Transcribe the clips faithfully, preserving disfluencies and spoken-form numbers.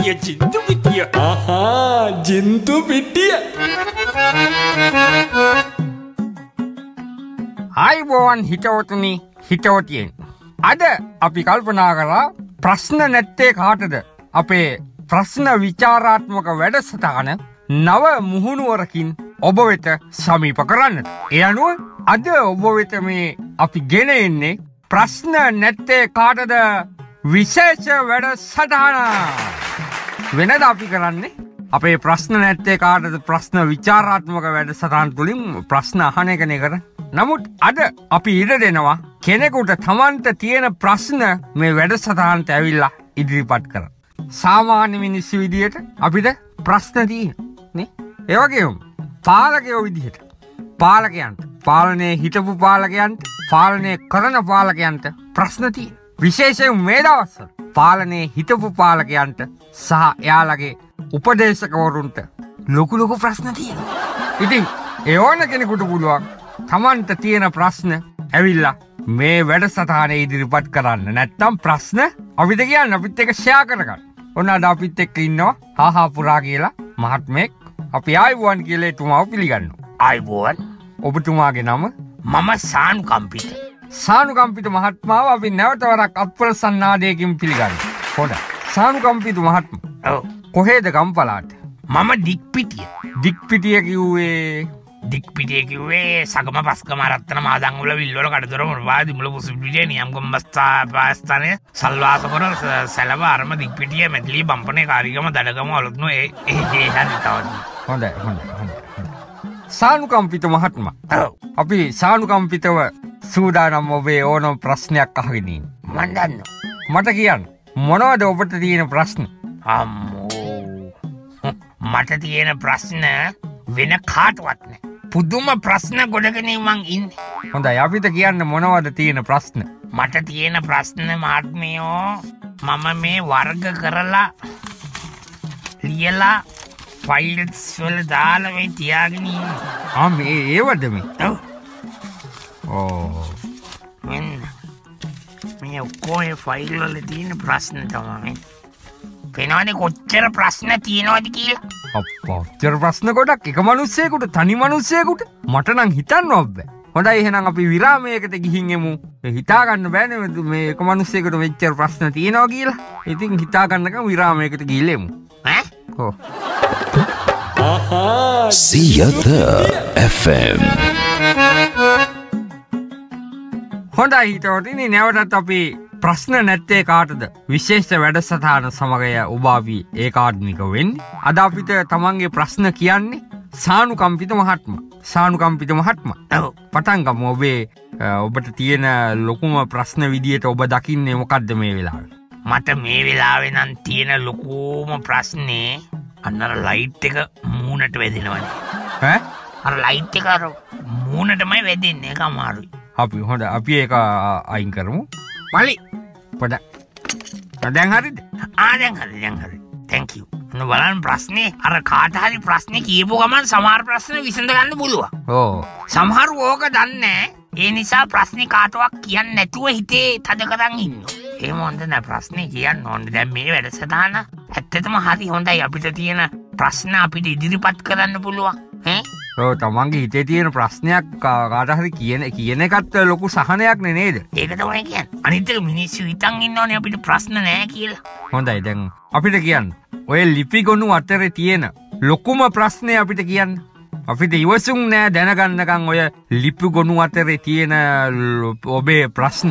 පිටිය ජින්තු පිටිය. ආහා ජින්තු පිටිය. ආයිබෝවන් හිතවතුනි හිතවතියෙන්. අද අපි කල්පනා කරා ප්‍රශ්න නැත්තේ කාටද? අපේ ප්‍රශ්න විචාරාත්මක වැඩසටහන නව මුහුණුවරකින් ඔබ වෙත සමීප කරන්න. ඒ අනුව අද ඔබ වෙත මේ අපි ගෙන එන්නේ ප්‍රශ්න නැත්තේ කාටද විශේෂ වැඩසටහන. වෙනද අපි කරන්නේ අපේ ප්‍රශ්න නැත්තේ කාටද ප්‍රශ්න විචාරාත්මක වැඩසටහන තුලින් ප්‍රශ්න අහන එකනේ කරන්නේ. නමුත් අද අපි ඉඩ දෙනවා කෙනෙකුට තමන්ට තියෙන ප්‍රශ්න මේ වැඩසටහනට ඇවිල්ලා ඉදිරිපත් කරන්න. සාමාන්‍ය මිනිස්සු විදියට අපිට ප්‍රශ්න තියෙනවා නේ. ඒ වගේම පාලකයෝ විදිහට පාලකයන්ට පාලනයේ හිටපු පාලකයන්ට පාලනය කරන පාලකයන්ට ප්‍රශ්න තියෙනවා. විශේෂයෙන් මේ දවස්වල පාලනයේ හිටපු පාලකයන්ට සහ එයාලගේ උපදේශකවරුන්ට ලොකු ලොකු ප්‍රශ්න තියෙනවා. ඉතින් ඒ ඕන කෙනෙකුට පුළුවන් තමන්ට තියෙන ප්‍රශ්න ඇවිල්ලා මේ වැඩසටහනේ ඉදිරිපත් කරන්න. නැත්තම් ප්‍රශ්න අපිට කියන්න අපිත් එක්ක ෂෙයා කරගන්න. ඔන්න අද අපිත් එක්ක ඉන්නවා හාහා පුරා කියලා මහත්මයෙක්. අපි ආයිබෝවන් කියලා එතුමාව පිළිගන්නවා. ආයිබෝවන්. ඔබතුමාගේ නම? මම සානුකම්පිත. සානුකම්පිත මහත්මාව අපි නැවත වරක් අප්‍රසන්නාදයකින් පිළිගන්නවා. හොඳයි. සානුකම්පිත මහත්මයා. ඔව්. කොහෙද ගම්පලාට? මම දික්පිටිය. දික්පිටිය කිව්වේ දික්පිටිය කිව්වේ සගම පස්කම රත්න මාදංගුල විල්වල කඩතොර මුරවාදී මුල පුසුපිටිය නියම්ගම් බස්තා පාස්තනේ සල්වාසපුර සැලව අරම දික්පිටිය මෙතලි බම්පනේ කාරිගම දඩගම අලුත්නෝ ඒ ඒ හරි තවත්. හොඳයි හොඳයි හොඳයි. සානුකම්පිත මහත්මයා. ඔව්. අපි සානුකම්පිතව සූදානම් ඔබේ ඕනම ප්‍රශ්නයක් අහගෙන ඉන්න. මන් දන්නවා. මට කියන්න මොනවද ඔබට තියෙන ප්‍රශ්න? අම්මෝ මට තියෙන ප්‍රශ්න වෙන කාටවත් නෑ. පුදුම ප්‍රශ්න ගොඩගෙන මං ඉන්නේ. හොඳයි අපිට කියන්න මොනවද තියෙන ප්‍රශ්න? මට තියෙන ප්‍රශ්න මහත්මයෝ මම මේ වර්ග කරලා ලියලා ෆයිල්ස් වල දාලා මේ තියාගෙන ඉන්නේ. ආ මේ ඒවද මේ? ඔව්. ඕ මෙන්න මේ ඔක්කොම ෆයිල් වල තියෙන ප්‍රශ්න තමයි. පේනවනේ කොච්චර ප්‍රශ්න තියෙනවද කියලා. අප්පා ඔච්චර ප්‍රශ්න ගොඩක් එක මිනිස්සෙකුට තනි මිනිස්සෙකුට මට නම් හිතන්නවත් බෑ. හොඳයි එහෙනම් අපි විරාමයකට ගිහින් එමු. හිතා ගන්න බෑනේ මේ එක මිනිස්සෙකුට මෙච්චර ප්‍රශ්න තියෙනවා කියලා. ඉතින් හිතා ගන්නකම් විරාමයකට ගිහින් එමු. ඈ? ඔව්. ආහා සියත එෆ් එම්. හොඳයි හිතවතුනි නැවතත් අපි ප්‍රශ්න නැත්තේ කාටද විශේෂ වැඩසටහන සමගය ඔබ අපි ඒකාත්මික වෙන්නේ. අද අපිට තමන්ගේ ප්‍රශ්න කියන්නේ සානුකම්පිත මහත්මයා. සානුකම්පිත මහත්මයා. ඔව්. පටන් ගමු. ඔබේ ඔබට තියෙන ලොකුම ප්‍රශ්න විදියට ඔබ දකින්නේ මොකද්ද මේ වෙලාවේ? මට මේ වෙලාවේ නම් තියෙන ලොකුම ප්‍රශ්නේ අන්නර ලයිට් එක මූණට වැදෙනවනේ. ඈ? අර ලයිට් එක අර මූණටමයි වැදෙන්නේ. ඒක අමාරුයි. අපි හොඳ අපි ඒක අයින් කරමු. මලි පොඩ. දැන් හරිද? ආ දැන් හරි දැන් හරි. thank you. ඔන්න බලන්න ප්‍රශ්නේ අර කාට හරි ප්‍රශ්නේ කියපුව ගමන් සමහර ප්‍රශ්න විසඳ ගන්න පුළුවන්. ඕ. සමහරු ඕක දන්නේ ඒ නිසා ප්‍රශ්නේ කාටවත් කියන්නේ නැතුව හිතේ තද කරන් ඉන්නවා. එහෙම හොඳ නෑ ප්‍රශ්නේ කියන්න ඕනේ. දැන් මේ වැඩසටහන ඇත්තටම හරි හොඳයි. අපිට තියෙන ප්‍රශ්න අපිට ඉදිරිපත් කරන්න පුළුවන්. ඈ? ඔව් තමන්ගේ හිතේ තියෙන ප්‍රශ්නයක් කාට හරි කියන කියන එකත් ලොකු සහනයක් නේ නේද? ඒක තමයි කියන්නේ. අනිත් එක මිනිස්සු හිතන් ඉන්නවනේ අපිට ප්‍රශ්න නෑ කියලා. හොඳයි දැන් අපිට කියන්න. ඔය ලිපි ගොනු අතරේ තියෙන ලොකුම ප්‍රශ්නේ අපිට කියන්න. අපිට ඉවසුම් නෑ දැනගන්නකම් ඔය ලිපි ගොනු අතරේ තියෙන ඔබේ ප්‍රශ්න.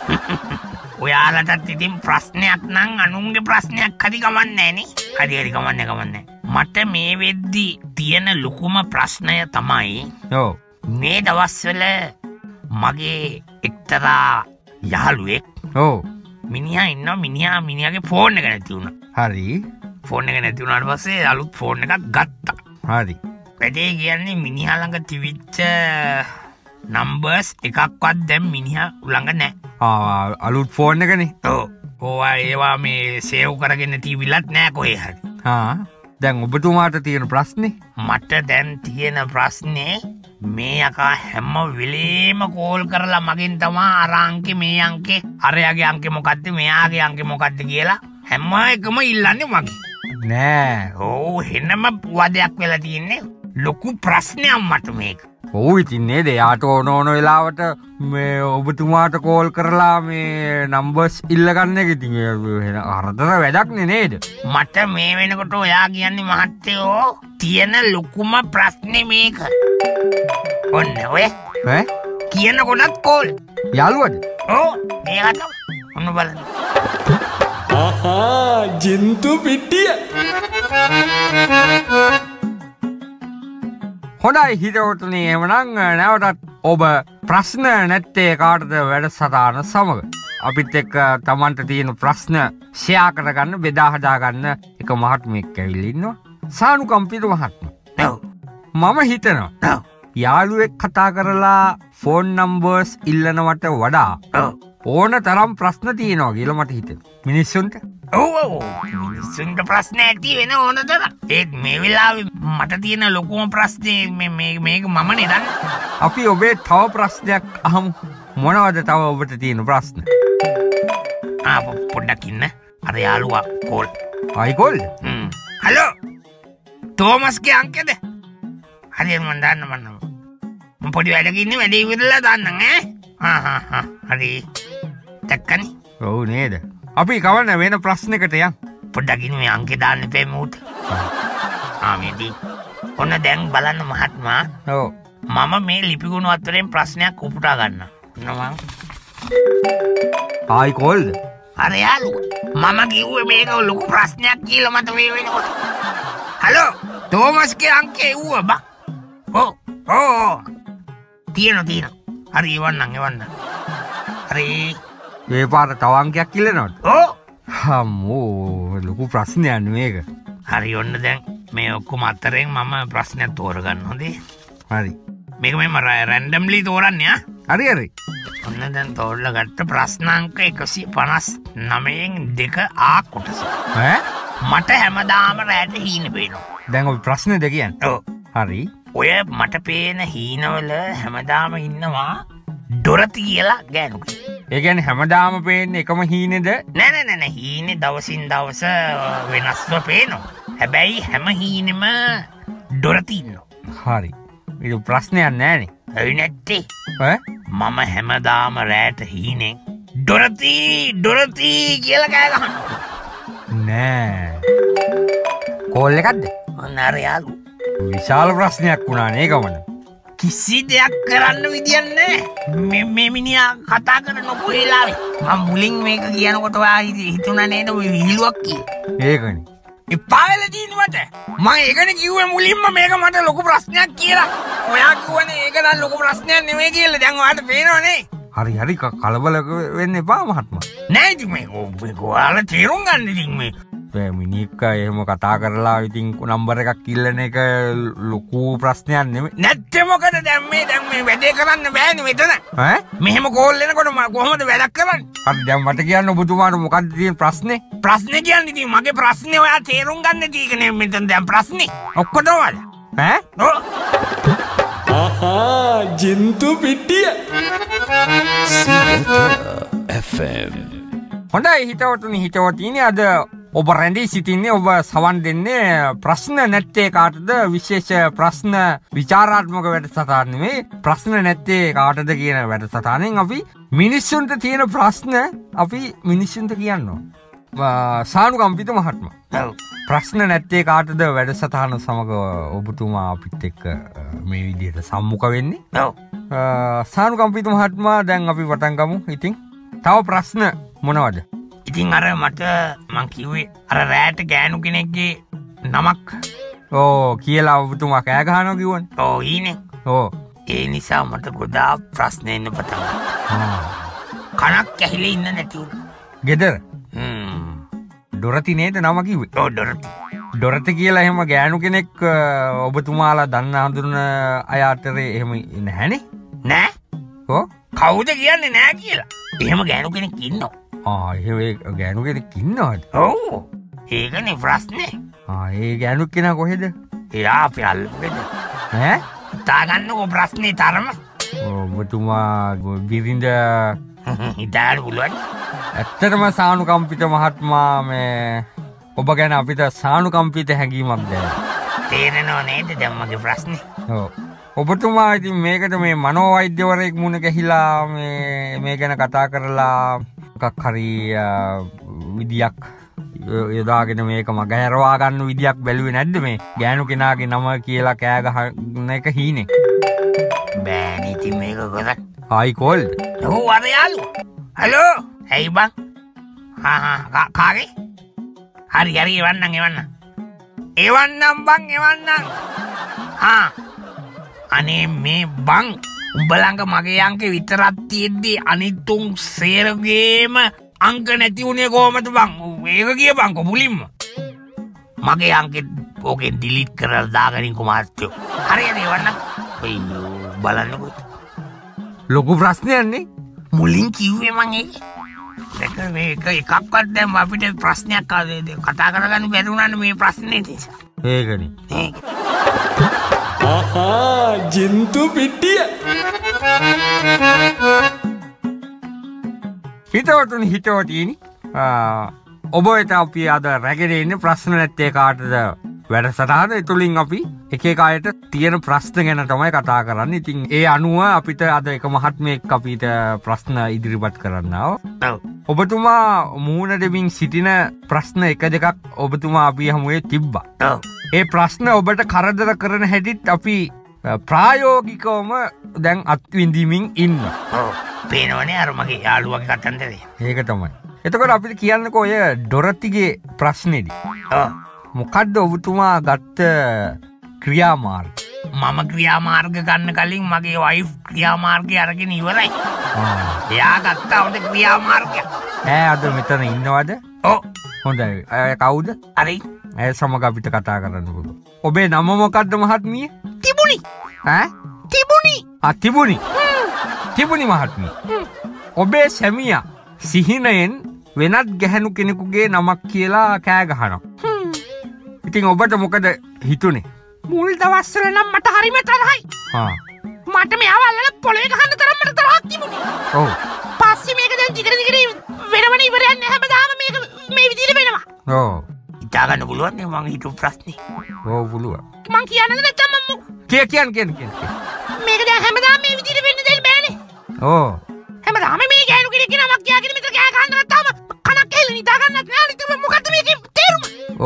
ඔයාලටත් ඉතින් ප්‍රශ්නයක් නම් අනුන්ගේ ප්‍රශ්නයක් හරි ගමන් නෑනේ. හරි හරි ගමන් නෑ ගමන් නෑ. මට මේ වෙද්දි තියෙන ලොකුම ප්‍රශ්නය තමයි ඔව් මේ දවස්වල මගේ එක්තරා යහළුවෙක් ඔව් මිනිහා ඉන්නවා. මිනිහා මිනිහාගේ ෆෝන් එක නැති වුණා. හරි ෆෝන් එක නැති වුණාට පස්සේ අලුත් ෆෝන් එකක් ගත්තා. හරි වැඩේ කියන්නේ මිනිහා ළඟ තිබිච්ච නම්බර්ස් එකක්වත් දැන් මිනිහා ළඟ නැහැ. ආ අලුත් ෆෝන් එකනේ. ඔව්. ඕවා ඒවා මේ සේව් කරගෙන තිබිලත් නැහැ කොහේ හරි. හා දැන් ඔබතුමාට තියෙන ප්‍රශ්නේ? මට දැන් තියෙන ප්‍රශ්නේ මේ අකා හැම වෙලේම කෝල් කරලා මගෙන් තමා අර අංකේ මේ අංකේ අරයාගේ අංකේ මොකද්ද මෙයාගේ අංකේ මොකද්ද කියලා හැම එකම ඉල්ලන්නේ මගේ. නෑ. ඕ හෙනම වදයක් වෙලා තියන්නේ ලොකු ප්‍රශ්නයක් මට මේක. ඔව් ඉතින් නේද යාට ඕන ඕන වෙලාවට මේ ඔබතුමාට කෝල් කරලා මේ නම්බර්ස් ඉල්ල ගන්න එක ඉතින් අරතර වැඩක්නේ නේද? මට මේ වෙනකොට ඔයා කියන්නේ මහත්තයෝ තියෙන ලොකුම ප්‍රශ්නේ මේක. ඔන්න ඔය ඈ කියන කොටත් කෝල්. යාළුවද? ඕ මේකට ඔන්න බලන්න. ආහා ජින්තු පිටිය. හොඳයි හිතවතුනි එවනම් නැවතත් ඔබ ප්‍රශ්න නැත්තේ කාටද වැඩසටහන සමග අපිත් එක්ක Tamanට තියෙන ප්‍රශ්න ෂෙයා කරගන්න බෙදා හදා ගන්න එක මහත්මයෙක් ඇවිල්ලා ඉන්නවා සානුකම්පිත මහත්මයා. ඔව්. මම හිතනවා ඔව්. යාළුවෙක් කතා කරලා ෆෝන් නම්බර්ස් ඉල්ලනවට වඩා ඔව්. ඕන තරම් ප්‍රශ්න තියෙනවා කියලා මට හිතෙනවා. මිනිස්සුන්ට ඔව් ඔව් මිනිස්සුන්ට ප්‍රශ්න ඇති වෙන ඕන තරම්. ඒත් මේ වෙලාවේ මට තියෙන ලොකුම ප්‍රශ්නේ මේ මේ මේක මමනේ දන්නේ. අපි ඔබේ තව ප්‍රශ්නයක් අහමු. මොනවද තව ඔබට තියෙන ප්‍රශ්න? ආ පොඩ්ඩක් ඉන්න. අර යාළුවා කෝල්. ආයි කෝල්? හ්ම්. හලෝ. තෝමස්ගේ අංකද? හරි මම දාන්න මම. මම පොඩි වැඩක ඉන්නේ වැඩේ ඉවරලා දාන්නම් ඈ. ආ හා හා හරි. දැක්කනේ. ඔව් නේද? අපි කවන්න වෙන ප්‍රශ්නයකට යන්. පොඩ්ඩක් ඉන්න මේ අංකේ දාන්න එපා මූට. ආ මේදී. ඔන්න දැන් බලන්න මහත්මයා. ඔව්. මම මේ ලිපිගුණ අතරින් ප්‍රශ්නයක් උපුටා ගන්නවා. නම ආයි කෝල්ද? අර යාළුවා මම කිව්වේ මේක ලොකු ප්‍රශ්නයක් කියලා මට මේ වෙනකොට. හලෝ තෝමස්ගේ අංකේ ඌව බා. ඔව් ඔව්. තියෙන තියෙන. හරි එවන්නම් එවන්න. හරි. මේ පාර තව අංකයක් ඉල්ලනවද? ඔව්. හම්මෝ ලොකු ප්‍රශ්නයක් මේක. හරි ඔන්න දැන් මේ ඔක්කොම අතරින් මම ප්‍රශ්නයක් තෝරගන්න හොඳේ. හරි. මේක මම රැන්ඩම්ලි තෝරන්නේ ආ. හරි හරි. ඔන්න දැන් තෝරලා ගත්ත ප්‍රශ්නාංක එකසිය පනස් නවයෙන් දෙක ආ කොටස. ඈ මට හැමදාම රැට හීන පේනවා. දැන් ඔය ප්‍රශ්නේ දෙක කියන්නේ. ඔව්. හරි. ඔය මට පේන හීනවල හැමදාම ඉන්නවා ඩොරති කියලා ගෑනු කෙනෙක්. ඒ කියන්නේ හැමදාම පේන්නේ එකම හීනේද? නෑ නෑ නෑ හීනේ දවසින් දවස වෙනස්ව පේනවා. හැබැයි හැම හීනෙම ඩොරති ඉන්නවා. හරි. ඒක ප්‍රශ්නයක් නෑනේ. ඇයි නැත්තේ? ඈ මම හැමදාම රැට හීනෙන් ඩොරති ඩොරති කියලා කෑ ගහනවා. නෑ. කෝල් එකක්ද? ඔන්න අර යාළුවා විශාල ප්‍රශ්නයක් වුණා නේ ගමන. කිසි දෙයක් කරන්න විදියක් නැහැ. මේ මේ මිනිහා කතා කරන නොකෝ වෙලාවේ. මම මුලින් මේක කියනකොට ඔයා හිතුණා නේද ඔය විහිළුවක් කියලා. ඒකනේ. එපා වෙලා තියෙනවට. මම ඒකනේ කිව්වේ මුලින්ම මේක මට ලොකු ප්‍රශ්නයක් කියලා. ඔයා කිව්වනේ ඒක නම් ලොකු ප්‍රශ්නයක් නෙමෙයි කියලා. දැන් ඔයාලට පේනවනේ. හරි හරි කලබල වෙන්න එපා මහත්මයා. නෑ ඉතින් මේක මේක ඔයාලා තේරුම් ගන්න ඉතින් මේ. මිනික්ක එහෙම කතා කරලා ඉතින් නම්බර එකක් ඉල්ලන එක ලොකු ප්‍රශ්නයක් නෙමෙයි. නැත්තේ මොකද දැන් මේ දැන් මේ වැඩේ කරන්න බෑනේ මෙතන. ඈ මෙහෙම කෝල් එනකොට මම කොහොමද වැඩක් කරන්නේ? හරි දැන් මට කියන්න ඔබතුමාට මොකක්ද තියෙන ප්‍රශ්නේ? ප්‍රශ්නේ කියන්නේ ඉතින් මගේ ප්‍රශ්නේ ඔයා තේරුම් ගන්න තියෙන්නේ මෙතන දැන් ප්‍රශ්නේ. ඔක්කොම වල. ඈ ඔව්. ආහා ජින්තු පිටිය. F M. හොඳයි හිතවතුනි හිතවතිනි අද ඔබ රැඳී සිටින්නේ ඔබ සවන් දෙන්නේ ප්‍රශ්න නැත්තේ කාටද විශේෂ ප්‍රශ්න විචාරාත්මක වැඩසටහන නෙමෙයි ප්‍රශ්න නැත්තේ කාටද කියන වැඩසටහනෙන් අපි මිනිස්සුන්ට තියෙන ප්‍රශ්න අපි මිනිස්සුන්ට කියනවා. සානුකම්පිත මහත්මයා. ඔව්. ප්‍රශ්න නැත්තේ කාටද වැඩසටහන සමග ඔබතුමා අපිත් එක්ක මේ විදිහට සම්මුඛ වෙන්නේ. ඔව්. සානුකම්පිත මහත්මයා දැන් අපි පටන් ගමු. ඉතින් තව ප්‍රශ්න මොනවද? ඉතින් අර මට මං කිව්වේ අර රෑට ගෑනු කෙනෙක්ගේ නමක් ඕ කියලා ඔබතුමා කෑ ගහනවා කිව්වනේ. ඔව් ඊනේ. ඕ ඒ නිසා මට ගොඩාක් ප්‍රශ්න එන්න පටන් ගත්තා. කනක් ඇහිලා ඉන්න නැති වුණා. ගෙදර හ්ම්. ඩොරති නේද නම කිව්වේ? ඔව් ඩොරති. ඩොරති කියලා එහෙම ගෑනු කෙනෙක් ඔබතුමාලා දන්න හඳුනන අය අතරේ එහෙම නැහැනේ. නෑ. ඔව්. කවුද කියන්නේ නෑ කියලා? එහෙම ගෑනු කෙනෙක් ඉන්නවා. ආ ඒ ගෑනු කෙනෙක් ඉන්නවද? ඔව්. ඒකනේ ප්‍රශ්නේ. ආ ඒ ගෑනු කෙනා කොහෙද? එයා අපි අල්ලුවේද? ඈ? තාගන්නකෝ ප්‍රශ්නේ තරම. ඔබතුමා බිරිඳ හිතාගන්න පුළුවන්. ඇත්තටම සානුකම්පිත මහත්මයා මේ ඔබ ගැන අපිට සානුකම්පිත හැඟීමක් දැනෙනවා. තේරෙනව නේද දැන් මගේ ප්‍රශ්නේ? ඔව්. ඔබතුමා ඉතින් මේකට මේ මනෝවෛද්‍යවරයෙක් මුණ ගැහිලා මේ මේ ගැන කතා කරලා මොකක් හරි විදියක් යොදාගෙන මේක මගහැරවා ගන්න විදියක් බැලුවේ නැද්ද මේ ගෑනු කෙනාගේ නම කියලා කෑ ගහන එක හීනේ? බෑනේ ඉතින් මේක කරත්. හායි කෝල්ඩ්. ඔව් අර යාළුවා. හලෝ. ඇයි බං? හා හා කාගේ? හරි හරි එවන්නම් එවන්නම්. එවන්නම් බං එවන්නම්. හා අනේ මේ බං උඹ ළඟ මගේ අංක විතරක් තියෙද්දි අනිත් උන් සේරගේම අංක නැති උනේ කොහමද බං? ඒක කියපන්කො මුලින්ම. මගේ අංකෙ ඕකෙන් ඩිලීට් කරලා දාගනින්කො මාත්‍යෝ. හරියට එවන්නම්. අයියෝ බලන්නකො. ලොකු ප්‍රශ්නයක් නේ. මුලින් කිව්වේ මං ඒක. ඒක මේක එකක්වත් දැන් අපිට ප්‍රශ්නයක් කතා කරගන්න බැරි වුණානේ මේ ප්‍රශ්නේ නිසා. ඒකනේ. ඒක. ආහා ජින්තු පිටිය. හිතවතුනි හිතවතිනි ඔබ වෙත අපි අද රැගෙන ඉන්නේ ප්‍රශ්න නැත්තේ කාටද වැඩසටහන. ඒ තුලින් අපි එක එක අයට තියෙන ප්‍රශ්න ගැන තමයි කතා කරන්නේ. ඉතින් ඒ අනුව අපිට අද එක මහත්මයෙක් අපිට ප්‍රශ්න ඉදිරිපත් කරන්නවා. ඔව්. ඔබතුමා මූණ දෙමින් සිටින ප්‍රශ්න එක දෙකක් ඔබතුමා අපි හමුවේ තිබ්බා. ඔව්. ඒ ප්‍රශ්න ඔබට කරදර කරන හැටිත් අපි ප්‍රායෝගිකවම දැන් අත්විඳිමින් ඉන්න. ඔව්. පේනවනේ අර මගේ යාළුවාගේ කතන්දරේ. ඒක තමයි. එතකොට අපිට කියන්නකෝ ඔය ඩොරතිගේ ප්‍රශ්නේදී. ඔව්. මොකද්ද ඔබතුමා ගත්ත ක්‍රියාමාර්ග? මම ක්‍රියාමාර්ග ගන්න කලින් මගේ වයිෆ් ක්‍රියාමාර්ගය අරගෙන ඉවරයි. එයා ගත්තා උඩ ක්‍රියාමාර්ගය. ඈ අද මෙතන ඉන්නවද? ඔව්. හොඳයි. අය කවුද? හරි. ඇය සමග අපිට කතා කරන්න පුළුවන්. ඔබේ නම මොකද්ද මහත්මිය? තිබුණි. ඈ? තිබුණි. ආ තිබුණි. තිබුණි මහත්මිය. ඔබේ සැමියා සිහිනයෙන් වෙනත් ගැහැණු කෙනෙකුගේ නමක් කියලා කෑ ගහනවා. ඉතින් ඔබට මොකද හිතුනේ? මුල් දවස්වල නම් මට හරිම තරහයි. ආ. මට මෙයාව අල්ලලා පොළවේ ගහන්න තරම් මට තරහක් තිබුණේ. ඔව්. පස්සේ මේක දැන් දිගට දිගට වෙනවන ඉවරයක් නැහැ. හැමදාම මේක මේ විදිහට වෙනවා. ඔව්. හිතා ගන්න පුළුවන් නේ මං හිතුව ප්‍රශ්නේ. ඔව් පුළුවන්. මං කියන්නද නැත්නම් මම කිය කියන්න කියන්න කියන්න. මේක දැන් හැමදාම මේ විදිහට වෙන්න දෙන්න බෑනේ. ඔව්. හැමදාම මේ ගෑනු කෙනෙක් නමක් කියාගෙන මෙතන කෑ ගහන්න නැත්නම් කනක් ඇහිලා නිදා ගන්නත් නෑ. ඉතින් මොකද්ද මේකේ තේරුම?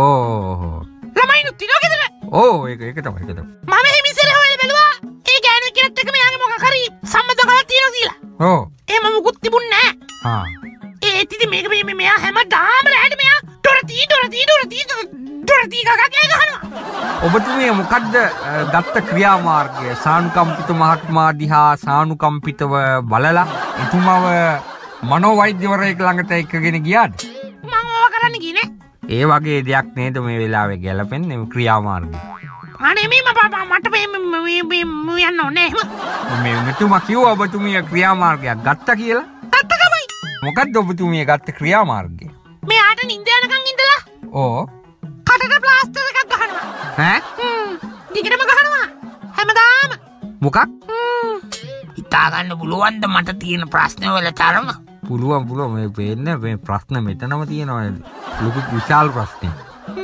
ඕ. ළමයිනුත් තියනවා ගෙදර. ඕ ඒක ඒක තමයි ඒක තමයි. මම හිමිසෙල හොයලා බැලුවා. ඒ ගෑනු කෙනෙක් එක්ක මෙයාගේ මොකක් හරි සම්බන්ධකමක් තියෙනවා කියලා. ඔව්. එහෙම මුකුත් තිබුණේ නෑ. ආ. ඒ ඉතින් මේක මේ මෙයා හැමදාම රැට මෙයා ඩොරටි ඩොරටි ඩොරටි ඩොරටි ගගා කෑ ගහනවා. ඔබතුමිය මොකද්ද ගත්ත ක්‍රියාමාර්ගය? සානුකම්පිත මහත්මයා දිහා සානුකම්පිතව බලලා එතුමව මනෝවෛද්‍යවරයෙක් ළඟට එක්කගෙන ගියාද? මම ඕවා කරන්න ගියේ ඒ වගේ දෙයක් නේද මේ වෙලාවේ ගැලපෙන්නේ ක්‍රියාමාර්ගය. අනේ මේ මට මේ මේ යන්න ඕනේ එහෙම. මේ මෙතුමා කිව්වා ඔබතුමිය ක්‍රියාමාර්ගයක් ගත්තා කියලා. ගත්ත තමයි. මොකද්ද ඔබතුමිය ගත්ත ක්‍රියාමාර්ගය? මෙයාට නිින්ද යනකම් ඉඳලා ඕ. කටට ප්ලාස්ටර් එකක් ගහනවා. ඈ? හ්ම්. දිගටම ගහනවා. හැමදාම. මොකක්? හිතා ගන්න පුළුවන්ද මට තියෙන ප්‍රශ්න වල තරම? පුළුවන් පුළුවන් මේ වෙන්නේ මේ ප්‍රශ්න මෙතනම තියෙනවා. ලොකු විශාල ප්‍රශ්නයක්.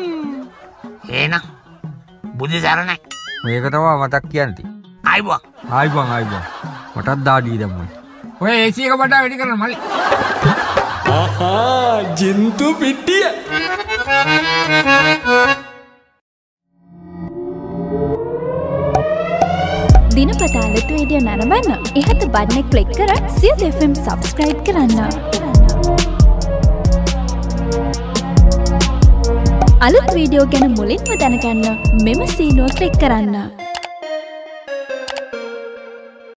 එහෙනම් බුදු සරණයි. මේක තමයි මතක් කියන්නේ. ආයිබෝ. ආයිබෝ ආයිබෝ. මටත් දාඩිය දැම්මා. ඔය ඒසි එක බඩ වැඩි කරන්න මල්ලි. ආහා ජින්තු පිටිය. දිනපතාලට වීඩියෝ නරඹන්න ඉහත බටන් එක ක්ලික් කර සියත එෆ් එම් සබ්ස්ක්‍රයිබ් කරන්න. අලුත් වීඩියෝ ගැන මුලින්ම දැනගන්න මෙම සීනුව ක්ලික් කරන්න.